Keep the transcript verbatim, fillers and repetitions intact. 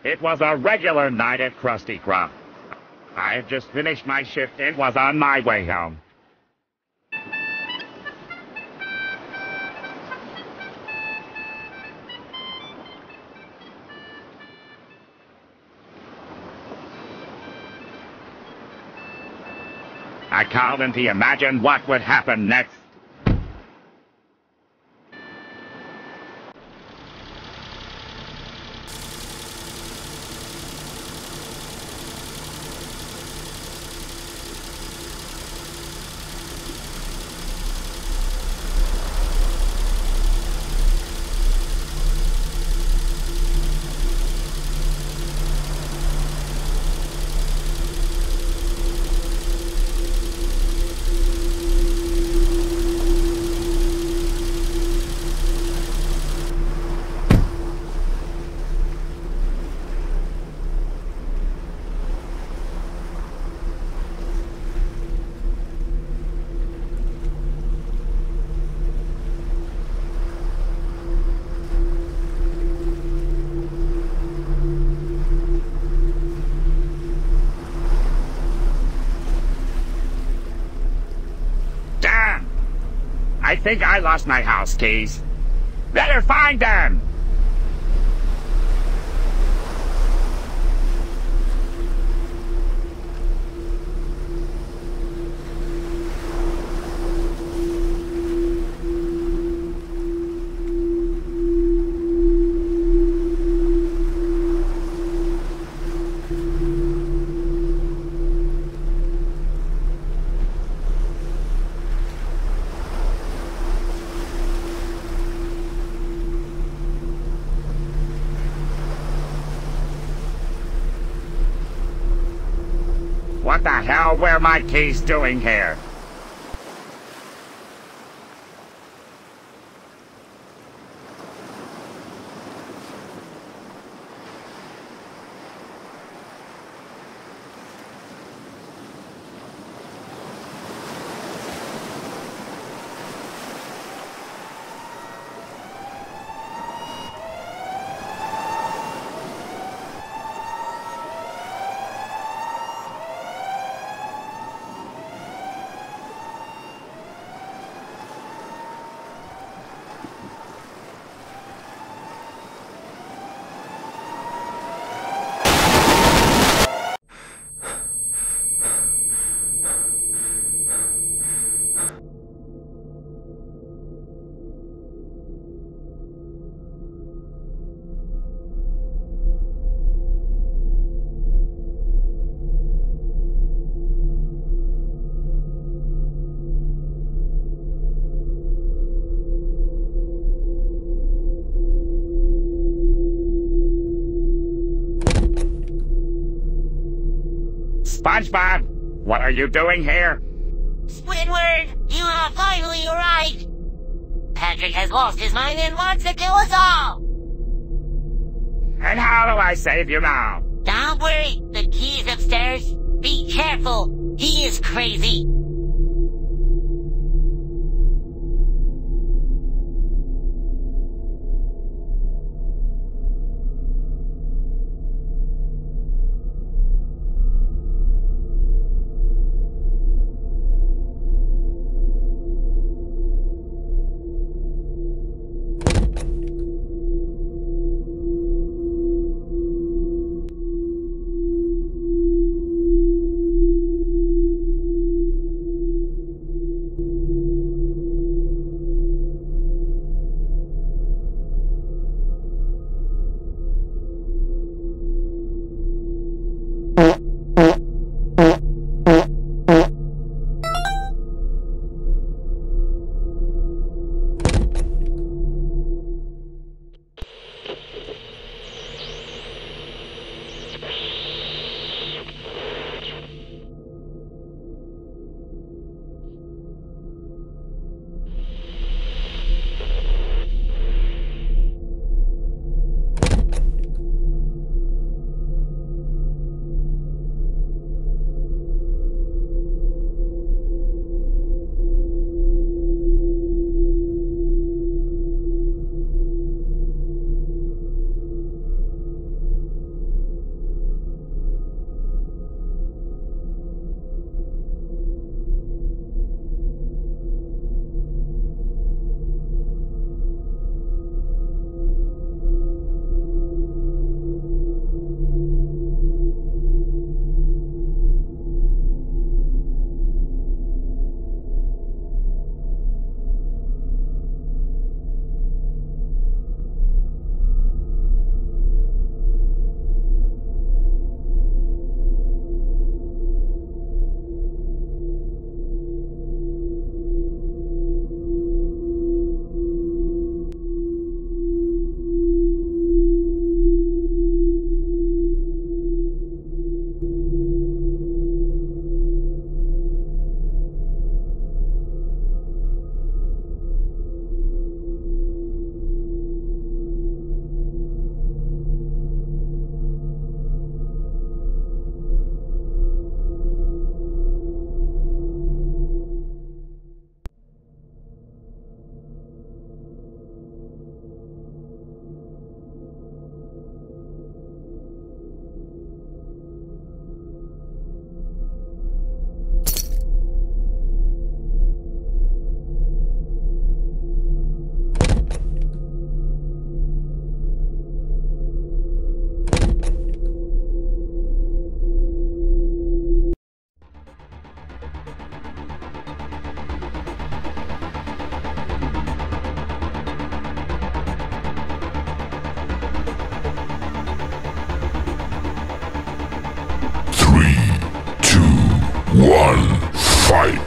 It was a regular night at Crusty Crub. I had just finished my shift and was on my way home. I called in to imagine what would happen next. I think I lost my house keys. Better find them! What the hell were my keys doing here? SpongeBob, what are you doing here? Squidward, you have finally arrived! Patrick has lost his mind and wants to kill us all! And how do I save you now? Don't worry, the key is upstairs. Be careful, he is crazy. one, fight.